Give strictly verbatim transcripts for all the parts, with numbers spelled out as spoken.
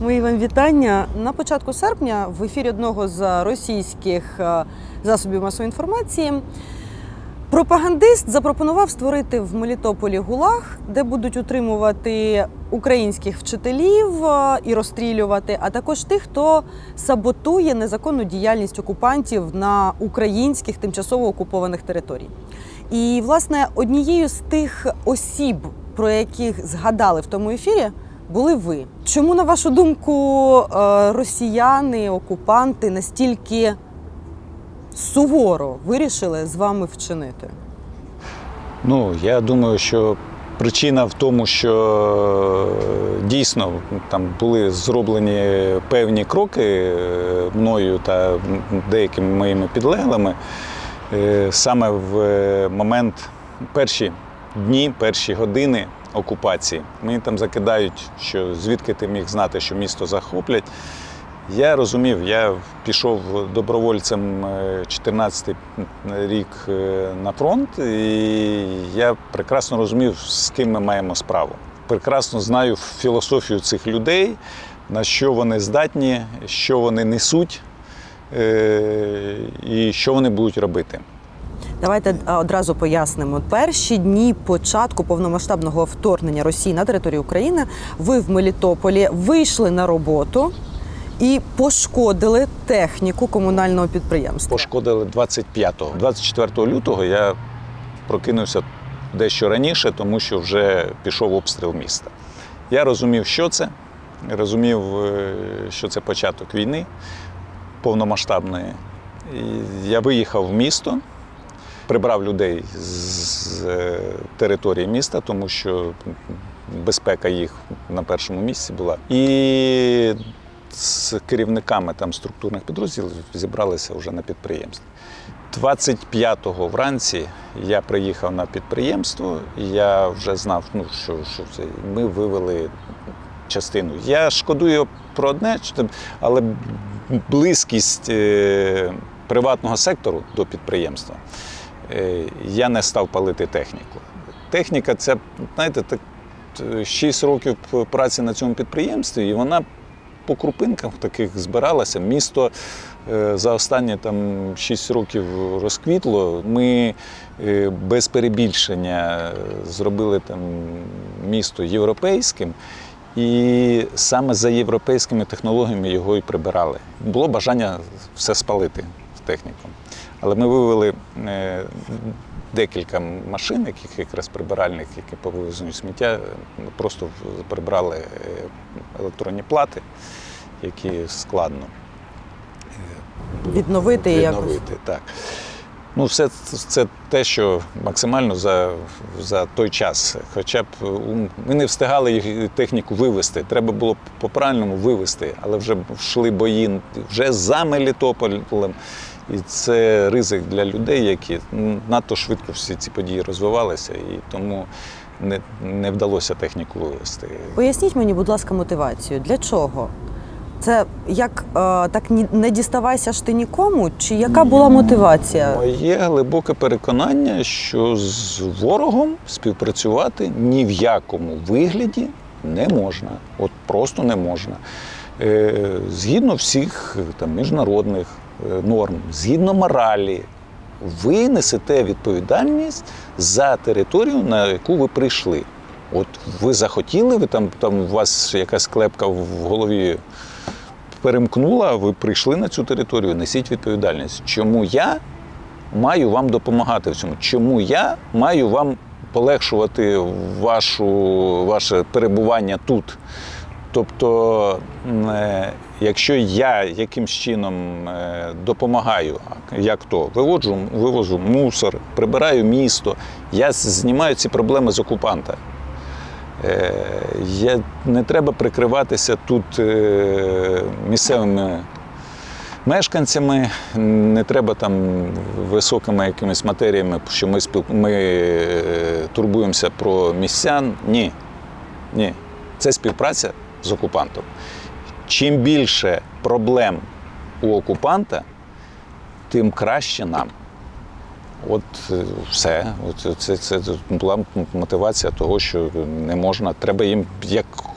Мої вам вітання. На початку серпня в ефірі одного з російських засобів масової інформації пропагандист запропонував створити в Мелітополі ГУЛАГ, де будуть утримувати українських вчителів і розстрілювати, а також тих, хто саботує незаконну діяльність окупантів на українських тимчасово окупованих територіях. І, власне, однією з тих осіб, про яких згадали в тому ефірі, були ви. Чому, на вашу думку, росіяни, окупанти настільки суворо вирішили з вами вчинити? Ну, я думаю, що причина в тому, що дійсно там були зроблені певні кроки мною та деякими моїми підлеглими саме в момент перші дні, перші години окупації. Мені там закидають, що звідки ти міг знати, що місто захоплять. Я розумів, я пішов добровольцем чотирнадцятий рік на фронт, і я прекрасно розумів, з ким ми маємо справу. Прекрасно знаю філософію цих людей, на що вони здатні, що вони несуть і що вони будуть робити. Давайте одразу пояснимо. Перші дні початку повномасштабного вторгнення Росії на територію України ви в Мелітополі вийшли на роботу і пошкодили техніку комунального підприємства. Пошкодили двадцять п'ятого. двадцять четвертого лютого я прокинувся дещо раніше, тому що вже пішов обстріл міста. Я розумів, що це. Розумів, що це початок війни повномасштабної. І я виїхав в місто, прибрав людей з території міста, тому що безпека їх на першому місці була. І з керівниками там структурних підрозділів зібралися вже на підприємстві. двадцять п'ятого вранці я приїхав на підприємство, і я вже знав, ну, що, що це. Ми вивели частину. Я шкодую про одне, але близькість приватного сектору до підприємства. Я не став палити техніку. Техніка – це, знаєте, так, шість років праці на цьому підприємстві, і вона по крупинках таких збиралася. Місто за останні там шість років розквітло. Ми без перебільшення зробили там місто європейським, і саме за європейськими технологіями його і прибирали. Було бажання все спалити в техніку. Але ми вивели декілька машин, яких якраз прибиральних, які по вивезенню сміття, просто прибрали електронні плати, які складно відновити, відновити якось. Так. Ну, все це те, що максимально за, за той час. Хоча б ми не встигали техніку вивезти. Треба було по-правильному вивезти, але вже йшли бої вже за Мелітополем. І це ризик для людей, які надто швидко всі ці події розвивалися, і тому не, не вдалося техніку вивезти. Поясніть мені, будь ласка, мотивацію. Для чого? Це як е, так не діставайся ж ти нікому? Чи яка була мотивація? Моє глибоке переконання, що з ворогом співпрацювати ні в якому вигляді не можна. От просто не можна. Е, згідно всіх там, міжнародних норм, згідно моралі, ви несете відповідальність за територію, на яку ви прийшли. От ви захотіли, ви там, там у вас якась клепка в голові перемкнула, ви прийшли на цю територію, несіть відповідальність. Чому я маю вам допомагати в цьому? Чому я маю вам полегшувати вашу, ваше перебування тут? Тобто, якщо я якимсь чином допомагаю, як то, виводжу, вивожу мусор, прибираю місто, я знімаю ці проблеми з окупанта. Я, не треба прикриватися тут місцевими мешканцями, не треба там високими якимись матеріями, що ми, спіл... ми турбуємося про містян. Ні, ні, це співпраця з окупантом. Чим більше проблем у окупанта, тим краще нам. От все. От це, це була мотивація того, що не можна. Треба їм як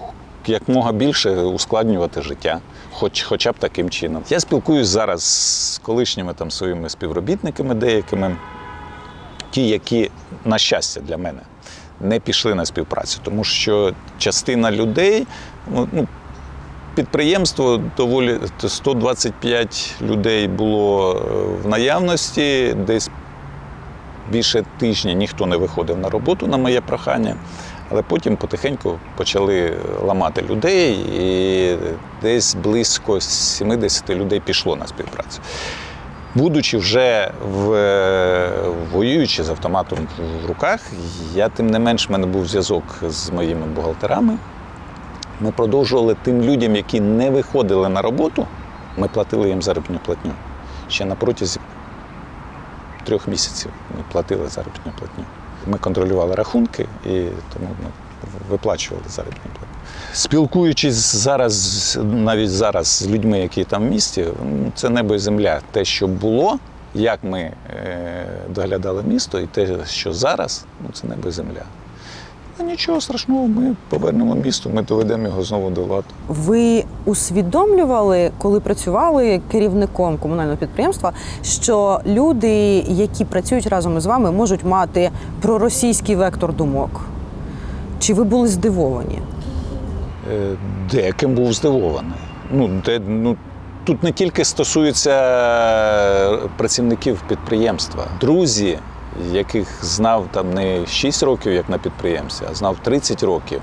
якмога більше ускладнювати життя, хоч, хоча б таким чином. Я спілкуюсь зараз з колишніми там своїми співробітниками деякими, ті, які, на щастя для мене, не пішли на співпрацю, тому що частина людей, ну, підприємство доволі, сто двадцять п'ять людей було в наявності, десь більше тижня ніхто не виходив на роботу на моє прохання, але потім потихеньку почали ламати людей і десь близько сімдесят людей пішло на співпрацю. Будучи вже в, воюючи з автоматом в руках, я тим не менш, в мене був зв'язок з моїми бухгалтерами. Ми продовжували тим людям, які не виходили на роботу, ми платили їм заробітну платню. Ще на протязі трьох місяців ми платили заробітну платню. Ми контролювали рахунки і тому ми виплачували заробітну платню. Спілкуючись зараз, навіть зараз з людьми, які там в місті, це небо і земля. Те, що було, як ми доглядали місто, і те, що зараз, ну, це небо і земля. Нічого страшного, ми повернемо місто, ми доведемо його знову до ладу. Ви усвідомлювали, коли працювали керівником комунального підприємства, що люди, які працюють разом із вами, можуть мати проросійський вектор думок? Чи ви були здивовані? Деяким був здивований. Ну, де, ну, тут не тільки стосується працівників підприємства. Друзі, яких знав там не шість років, як на підприємстві, а знав тридцять років.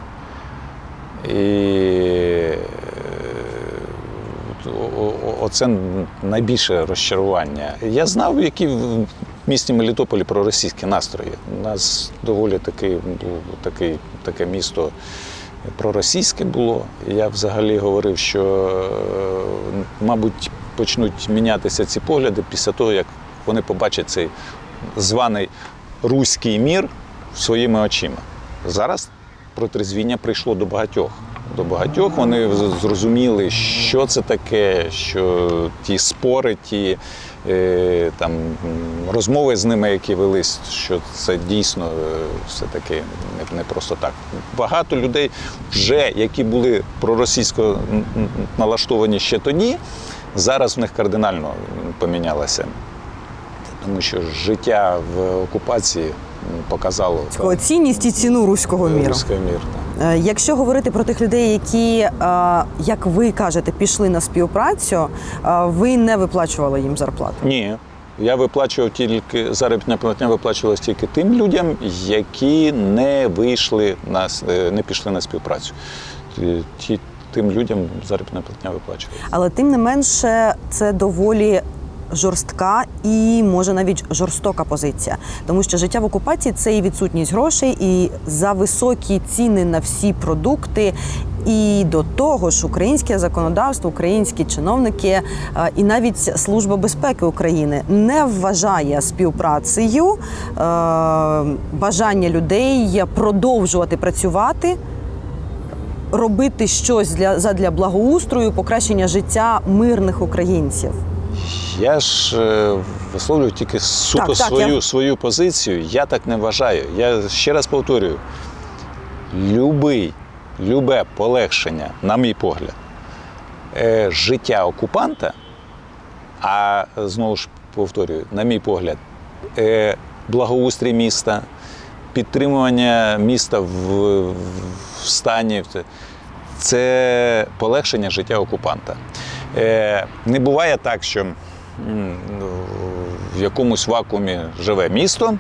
І оце найбільше розчарування. Я знав, які в місті Мелітополі проросійські настрої. У нас доволі таки, таки, таке місто проросійське було. Я взагалі говорив, що, мабуть, почнуть мінятися ці погляди після того, як вони побачать цей званий руський мір своїми очима. Зараз протрезвіння прийшло до багатьох. До багатьох вони зрозуміли, що це таке, що ті спори, ті е, там, розмови з ними, які велись, що це дійсно все-таки не, не просто так. Багато людей вже, які були проросійсько налаштовані ще тоді, зараз в них кардинально помінялося. Тому що життя в окупації показало цінність і ціну руського міру. Руського міру, так. Якщо говорити про тих людей, які, як ви кажете, пішли на співпрацю, ви не виплачували їм зарплату? Ні. Я виплачував тільки, заробітна платня виплачувалася тільки тим людям, які не вийшли, на, не пішли на співпрацю. Ті, тим людям заробітна платня виплачувалася. Але тим не менше, це доволі жорстка і, може, навіть жорстока позиція. Тому що життя в окупації – це і відсутність грошей, і за високі ціни на всі продукти, і до того ж українське законодавство, українські чиновники і навіть Служба безпеки України не вважає співпрацею бажання людей продовжувати працювати, робити щось для, задля благоустрою, покращення життя мирних українців. Я ж е, висловлюю тільки суто так, так, свою, я... свою позицію. Я так не вважаю. Я ще раз повторюю, любий, любе полегшення, на мій погляд, е, життя окупанта, а знову ж повторюю, на мій погляд, е, благоустрій міста, підтримування міста в, в стані, це полегшення життя окупанта. Не буває так, що в якомусь вакуумі живе місто,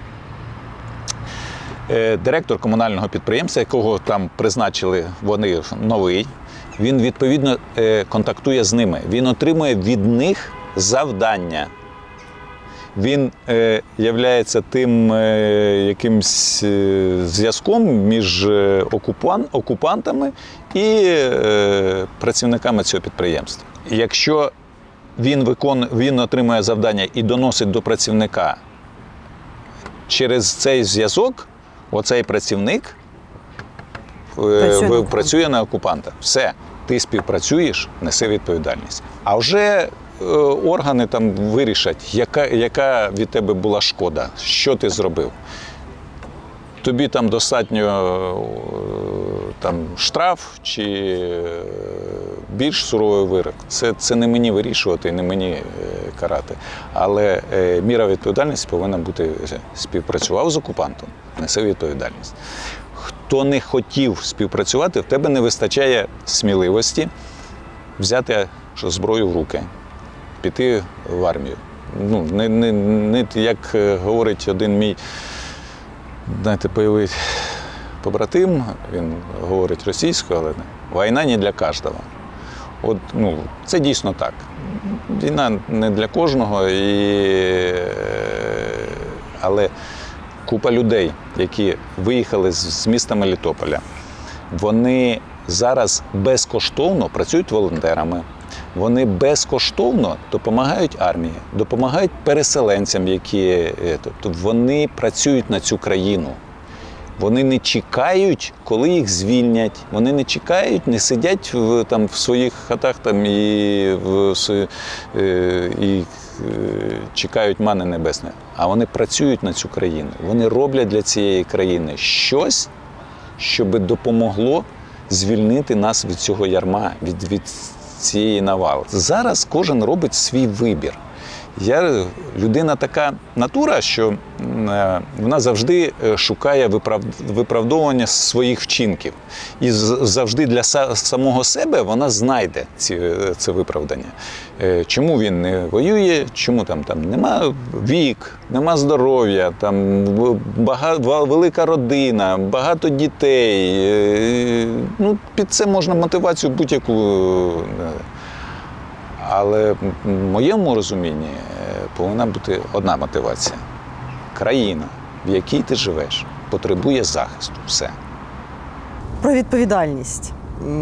директор комунального підприємства, якого там призначили вони новий, він відповідно контактує з ними, він отримує від них завдання. Він е, являється тим е, якимсь е, зв'язком між окупан, окупантами і е, працівниками цього підприємства. Якщо він, викон, він отримує завдання і доносить до працівника через цей зв'язок, оцей працівник е, працює, працює на окупанта. Все, ти співпрацюєш, неси відповідальність. А вже органи там вирішать, яка, яка від тебе була шкода, що ти зробив. Тобі там достатньо там штраф чи е, більш суровий вирок. Це, це не мені вирішувати і не мені е, карати. Але е, міра відповідальності повинна бути: співпрацював з окупантом, несе відповідальність. Хто не хотів співпрацювати, в тебе не вистачає сміливості взяти зброю в руки, піти в армію. Ну, не, не, не, як говорить один мій, знаєте, бойовий побратим, він говорить російською, але війна не для кожного. От, ну, це дійсно так. Війна не для кожного, і... але купа людей, які виїхали з міста Мелітополя, вони зараз безкоштовно працюють волонтерами. Вони безкоштовно допомагають армії, допомагають переселенцям, які, тобто вони працюють на цю країну. Вони не чекають, коли їх звільнять. Вони не чекають, не сидять в, там, в своїх хатах там, і, в, і чекають мани небесної. А вони працюють на цю країну. Вони роблять для цієї країни щось, щоб допомогло звільнити нас від цього ярма, від, від цієї навали. Зараз кожен робить свій вибір. Я людина така натура, що вона завжди шукає виправдовування своїх вчинків. І завжди для самого себе вона знайде ці, це виправдання. Чому він не воює, чому там, там нема вік, нема здоров'я, там багато, велика родина, багато дітей. Ну, під це можна мотивацію будь-яку. Але в моєму розумінні повинна бути одна мотивація. Країна, в якій ти живеш, потребує захисту. Все. Про відповідальність.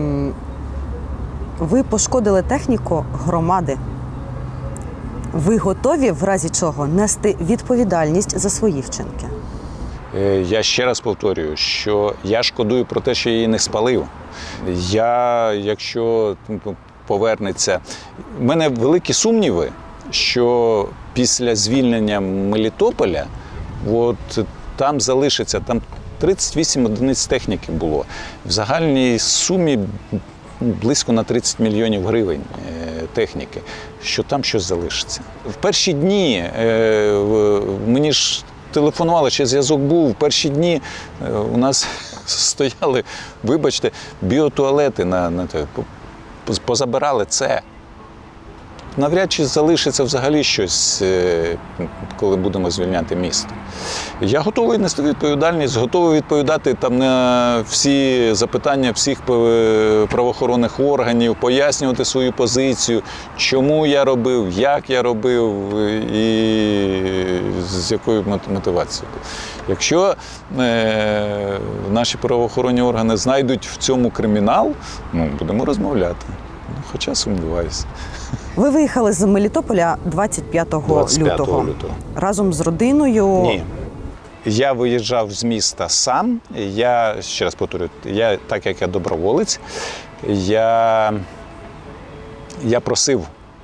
Ви пошкодили техніку громади. Ви готові, в разі чого, нести відповідальність за свої вчинки? Я ще раз повторюю, що я шкодую про те, що я її не спалив. Я, якщо повернеться... У мене великі сумніви, що після звільнення Мелітополя от, там залишиться, там тридцять вісім одиниць техніки було. В загальній сумі близько на тридцять мільйонів гривень техніки, що там щось залишиться. В перші дні мені ж телефонували, ще зв'язок був, в перші дні у нас стояли, вибачте, біотуалети на, на позабирали це. Навряд чи залишиться взагалі щось, коли будемо звільняти місто. Я готовий нести відповідальність, готовий відповідати там на всі запитання всіх правоохоронних органів, пояснювати свою позицію, чому я робив, як я робив і з якою мотивацією. Якщо е, наші правоохоронні органи знайдуть в цьому кримінал, ну, будемо розмовляти. Хоча сумніваюся. Ви виїхали з Мелітополя двадцять п'ятого лютого. Разом з родиною? Ні. Я виїжджав з міста сам. Я, ще раз повторюю, я, так як я доброволець, я, я просив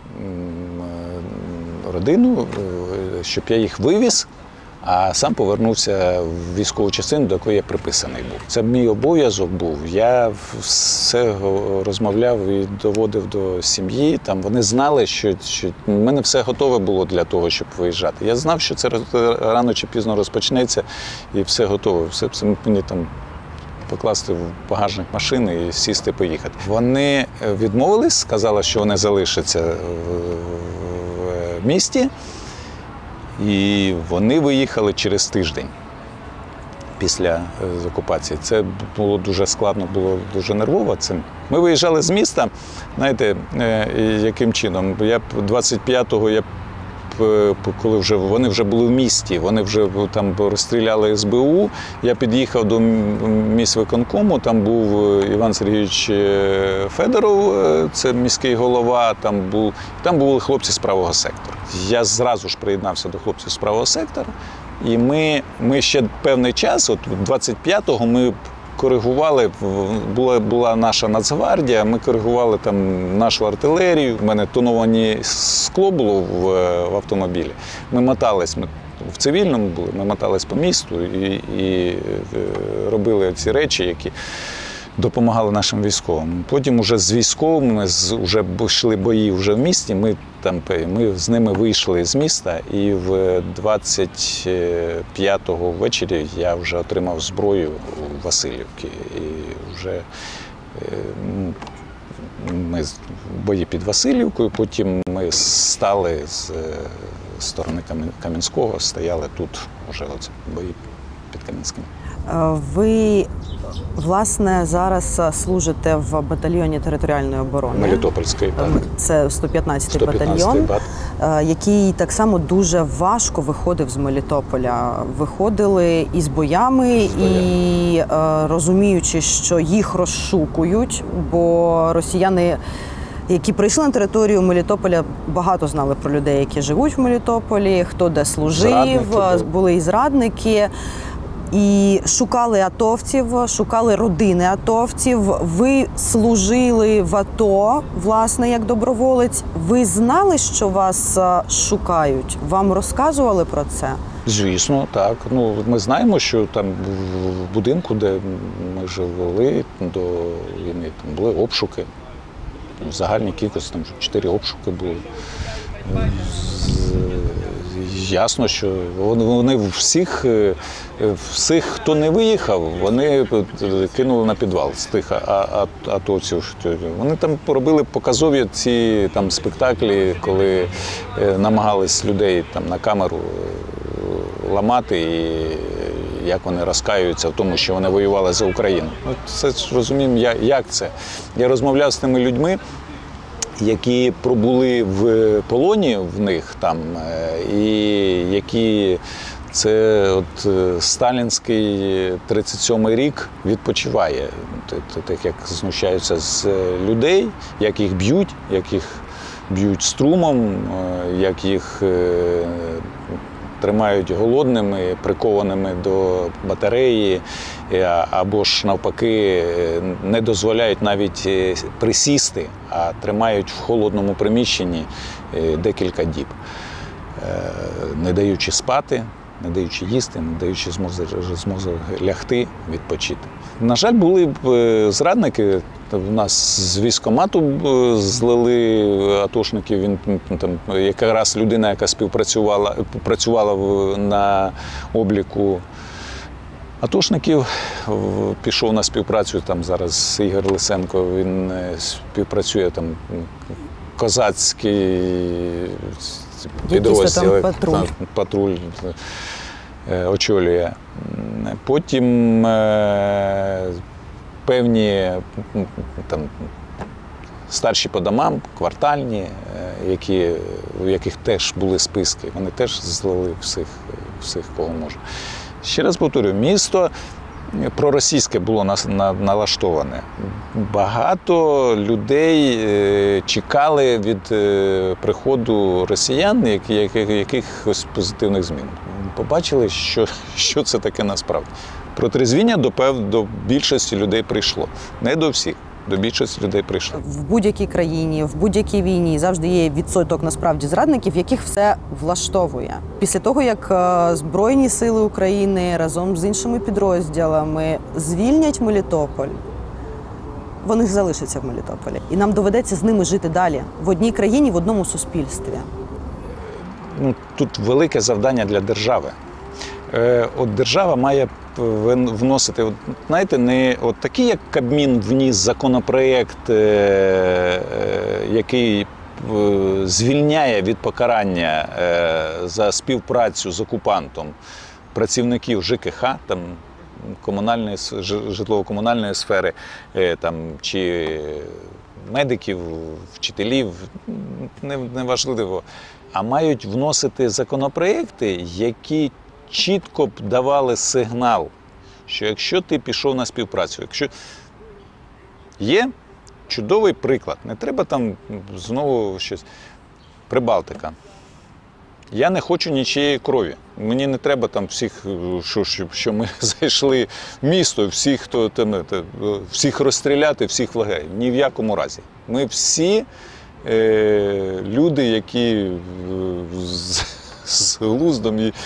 родину, щоб я їх вивіз, а сам повернувся в військову частину, до якої я приписаний був. Це мій обов'язок був. Я все розмовляв і доводив до сім'ї. Там вони знали, що, що в мене все готове було для того, щоб виїжджати. Я знав, що це рано чи пізно розпочнеться, і все готове. Все, все мені там покласти в багажник машини і сісти, поїхати. Вони відмовились, сказали, що вони залишаться в місті. І вони виїхали через тиждень після окупації. Це було дуже складно, було дуже нервово. Це... Ми виїжджали з міста, знаєте, яким чином? Я двадцять п'ятого, я, коли вже, вони вже були в місті, вони вже там розстріляли ес бе у, я під'їхав до міськвиконкому, там був Іван Сергійович Федоров, це міський голова, там, був, там були хлопці з правого сектора. Я зразу ж приєднався до хлопців з правого сектора, і ми, ми ще певний час, от двадцять п'ятого ми коригували, була, була наша Нацгвардія, ми коригували там нашу артилерію, в мене тоновані скло було в, в автомобілі. Ми мотались, ми в цивільному були, ми мотались по місту і, і робили ці речі, які допомагали нашим військовим. Потім уже з військовими, з, вже йшли бої вже в місті, ми, там, ми з ними вийшли з міста, і в двадцять п'ятого ввечері я вже отримав зброю у Васильівці. І вже ми в бої під Васильівкою, потім ми стали з сторони Кам'янського, стояли тут вже оце бої під Кам'янським. Ви, власне, зараз служите в батальйоні територіальної оборони. Мелітопольської, так. Це сто п'ятнадцятий батальйон, бат. який так само дуже важко виходив з Мелітополя. Виходили із боями, З боями. і розуміючи, що їх розшукують, бо росіяни, які прийшли на територію Мелітополя, багато знали про людей, які живуть в Мелітополі, хто де служив, Зрадники були і зрадники. І шукали атовців, шукали родини атовців. Ви служили в АТО, власне, як доброволець. Ви знали, що вас шукають? Вам розказували про це? Звісно, так. Ну, ми знаємо, що там в будинку, де ми жили до війни, там були обшуки. В загальній кількості там чотири обшуки були. Ясно, що вони всіх, всіх, хто не виїхав, вони кинули на підвал з тих атовців. Вони там робили показові ці там спектаклі, коли намагались людей там на камеру ламати, і як вони розкаюються в тому, що вони воювали за Україну. Це ж розуміємо, як це. Я розмовляв з тими людьми, які пробули в полоні в них там, і які це от сталінський тридцять сьомий рік відпочиває. Так як знущаються з людей, як їх б'ють, як їх б'ють струмом, як їх тримають голодними, прикованими до батареї, або ж навпаки не дозволяють навіть присісти, а тримають в холодному приміщенні декілька діб, не даючи спати, не даючи їсти, не даючи змоги, змоги лягти, відпочити. На жаль, були б зрадники. У нас з військкомату злили атошників, він там якраз людина, яка співпрацювала працювала на обліку атошників, пішов на співпрацю. Там зараз Ігор Лисенко, він співпрацює там козацький підрозділ, патруль. патруль очолює. Потім певні там старші по домам, квартальні, які, у яких теж були списки, вони теж злили всіх, всіх кого може. Ще раз повторюю, місто проросійське було налаштоване. Багато людей чекали від приходу росіян якихось позитивних змін. Побачили, що, що це таке насправді. Протрезвіння до, до більшості людей прийшло. Не до всіх, до більшості людей прийшло. В будь-якій країні, в будь-якій війні завжди є відсоток насправді зрадників, яких все влаштовує. Після того, як Збройні сили України разом з іншими підрозділами звільнять Мелітополь, вони залишаться в Мелітополі. І нам доведеться з ними жити далі, в одній країні, в одному суспільстві. Ну, тут велике завдання для держави. Е, от держава має вносити, от, знаєте, не от такий, як Кабмін вніс законопроєкт, е, е, який е, звільняє від покарання е, за співпрацю з окупантом працівників ЖКХ, там, комунальної, житлово-комунальної сфери, е, там, чи медиків, вчителів, неважливо, а мають вносити законопроєкти, які чітко б давали сигнал, що якщо ти пішов на співпрацю, якщо є чудовий приклад, не треба там знову щось. Прибалтика. Я не хочу нічиєї крові. Мені не треба там всіх, що, що ми зайшли в місто, всіх, хто, там, всіх розстріляти, всіх в лагері. Ні в якому разі. Ми всі е, люди, які з, з глуздом, і,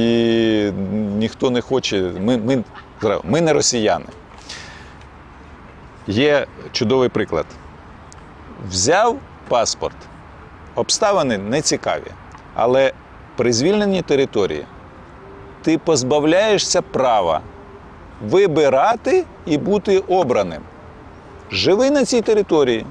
і ніхто не хоче. Ми, ми, ми не росіяни. Є чудовий приклад. Взяв паспорт, обставини не цікаві, але при звільненні території ти позбавляєшся права вибирати і бути обраним. Живи на цій території,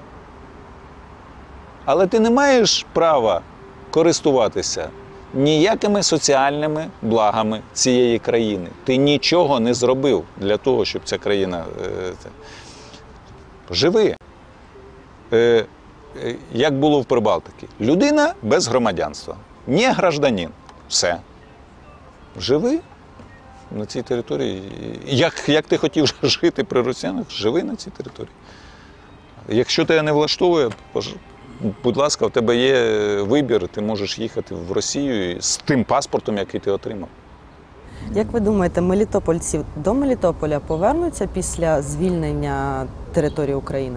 але ти не маєш права користуватися ніякими соціальними благами цієї країни. Ти нічого не зробив для того, щоб ця країна... Е, живи. Е, е, як було в Прибалтиці. Людина без громадянства. Не гражданин. Все. Живи на цій території. Як, як ти хотів жити при росіянах, живи на цій території. Якщо тебе не влаштовує, будь ласка, у тебе є вибір, ти можеш їхати в Росію з тим паспортом, який ти отримав. Як ви думаєте, мелітопольці до Мелітополя повернуться після звільнення території України?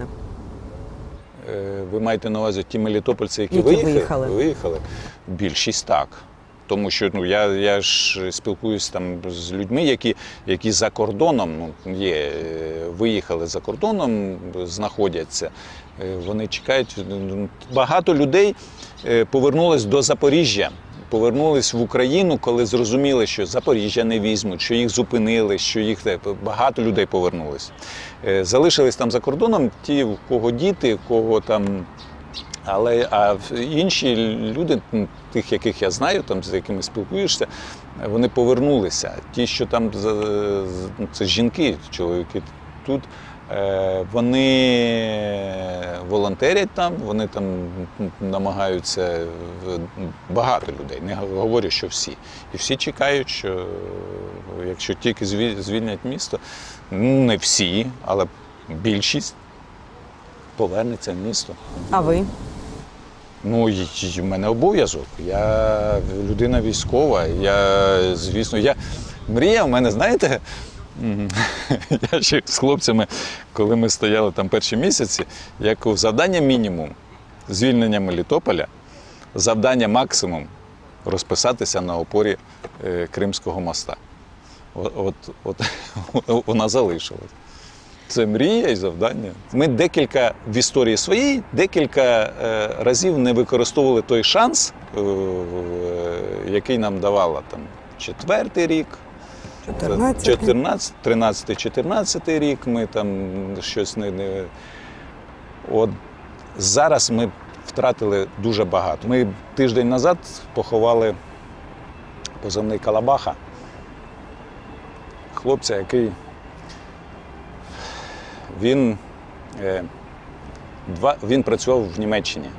Ви маєте на увазі ті мелітопольці, які, які виїхали? виїхали? Виїхали. Більшість так. Тому що ну, я, я ж спілкуюся там з людьми, які, які за кордоном ну, є, виїхали за кордоном, знаходяться. Вони чекають. Багато людей повернулись до Запоріжжя, повернулись в Україну, коли зрозуміли, що Запоріжжя не візьмуть, що їх зупинили, що їх багато людей повернулись. Залишились там за кордоном ті, в кого діти, в кого там. Але а інші люди, тих, яких я знаю, там, з якими спілкуєшся, вони повернулися. Ті, що там, це жінки, чоловіки тут, вони волонтерять там, вони там намагаються, багато людей, не говорю, що всі. І всі чекають, що якщо тільки звільнять місто, ну не всі, але більшість повернеться в місто. А ви? Ну, в мене обов'язок. Я людина військова. Я, звісно, я мрія в мене, знаєте, я ще з хлопцями, коли ми стояли там перші місяці, як завдання мінімум звільнення Мелітополя, завдання максимум розписатися на опорі Кримського моста. От, от, от вона залишилась. Це мрія і завдання. Ми декілька в історії своїй, декілька е, разів не використовували той шанс, е, який нам давала там четвертий рік, тринадцятий, чотирнадцятий рік. Ми там щось не, не. От зараз ми втратили дуже багато. Ми тиждень назад поховали позивний Калабаха, хлопця, який Він, е, два, він працював в Німеччині.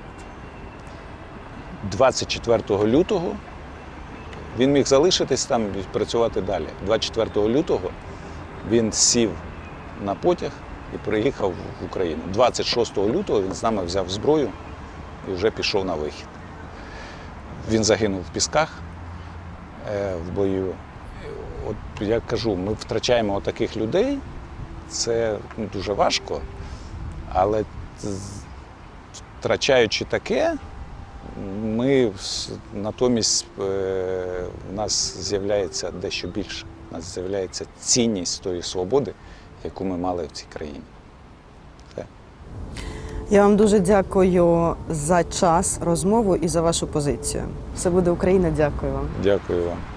двадцять четвертого лютого він міг залишитись там і працювати далі. двадцять четвертого лютого він сів на потяг і приїхав в Україну. двадцять шостого лютого він з нами взяв зброю і вже пішов на вихід. Він загинув в Пісках е, в бою. От я кажу, ми втрачаємо таких людей. Це дуже важко, але втрачаючи таке, ми натомість в нас з'являється дещо більше. У нас з'являється цінність тої свободи, яку ми мали в цій країні. Все. Я вам дуже дякую за час, розмову і за вашу позицію. Все буде Україна. Дякую вам. Дякую вам.